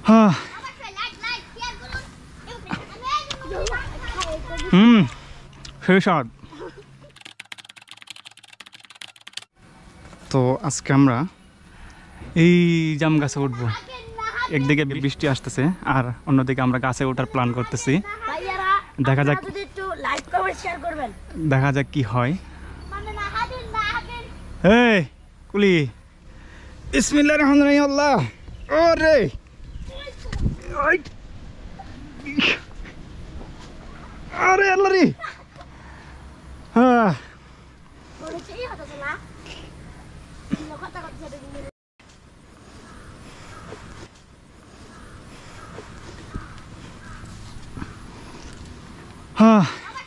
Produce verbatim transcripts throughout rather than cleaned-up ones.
হ্যাঁ হুম সেই স্বাদ। তো আজকে আমরা এই জাম গাছে উঠবো। একদিকে বৃষ্টি আসতেছে আর অন্যদিকে আমরা গাছে ওঠার প্ল্যান করতেছি। দেখা যাক দেখা যাক কি হয়। এই কুলি বিসমিল্লাহির রহমানির রহিম। আল্লাহ ওরে আরে আল্লাহ রে। হ্যাঁ হ্যাঁ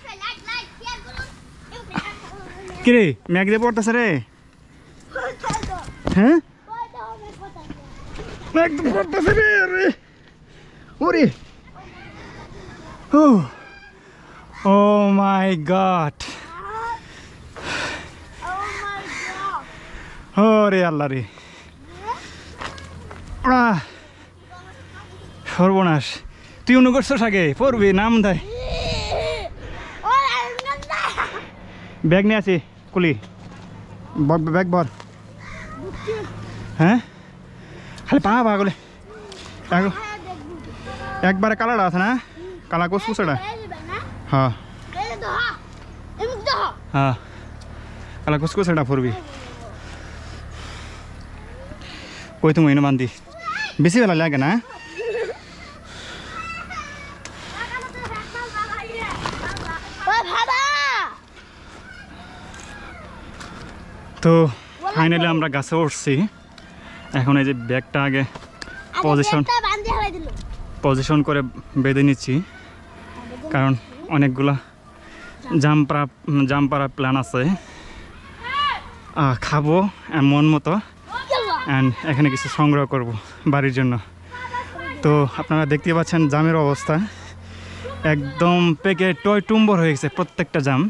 কিরে ম্যাগ দিয়ে পড়তেছে রে। হ্যাঁ ম্যাগ দিয়ে পড়তেছে রে। আরে ওরে ও ও মাই গড। ওরে আল্লাহ রে সর্বনাশ। তুই অন্য করছিস আগে পড়বি নাম দেয়। ব্যাগ নিয়ে আছি কুলি ব্যাগ ভর। হ্যাঁ খালি পা পা গুলি একবারে কালারটা আছে না কালা কুসকুসটা। হ্যাঁ হ্যাঁ কালা কুসকুসটা পড়বি। ওই তুমি এনে বান্ধি বেশি বেলা লাগে না। তো ফাইনালি আমরা গাছে উঠছি। এখন এই যে ব্যাগটা আগে পজিশন পজিশন করে বেঁধে নিচ্ছি, কারণ অনেকগুলা জাম পাড়া জাম পাড়া প্ল্যান আছে। খাবো মন মতো অ্যান্ড এখানে কিছু সংগ্রহ করব বাড়ির জন্য। তো আপনারা দেখতে পাচ্ছেন জামের অবস্থা একদম পেকে টয় টুম্বর হয়ে গেছে প্রত্যেকটা জাম।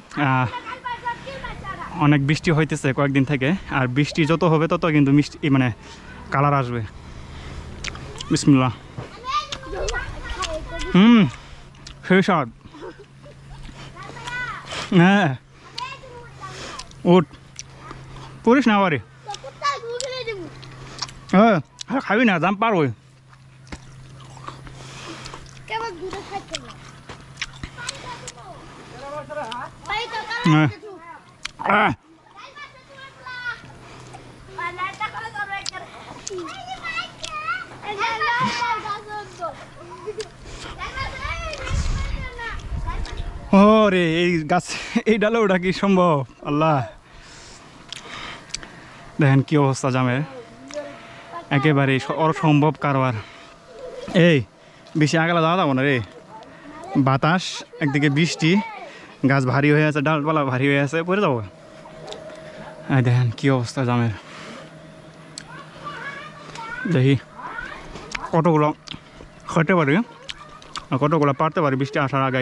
অনেক বৃষ্টি হইতেছে কয়েকদিন থেকে, আর বৃষ্টি যত হবে তত কিন্তু মিষ্টি মানে কালার আসবে। বিসমিল্লাহ। হুম সেই স্বাদ। হ্যাঁ উঠ পড়িস না আবারে। হ্যাঁ খাবি না জাম পার ওই। হ্যাঁ ওরে এই গাছ এই ডালে ওটা কি সম্ভব? আল্লাহ দেখেন কি অবস্থা জামের, একেবারে অসম্ভব কারবার। এই বেশি আগালা যাওয়া যাবো না রে, বাতাস একদিকে বৃষ্টি, গাছ ভারী হয়ে আছে, ডালপালা ভারী হয়ে আছে, পড়ে যাবো। এই দেখেন কি অবস্থা জামের। দেখি কতগুলো খেতে পারি আর কতগুলো পারতে পারি বৃষ্টি আসার আগে।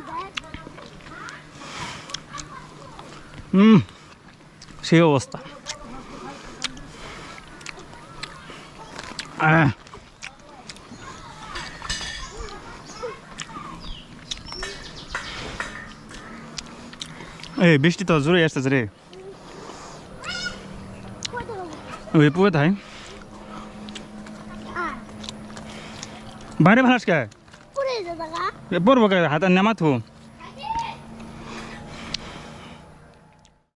হুম সেই অবস্থা। এই বৃষ্টি তো জোরে আসতেছে রে। ওই পুয়ে তাই বাইরে ভাস কে পড়বো কে হাতে নামাত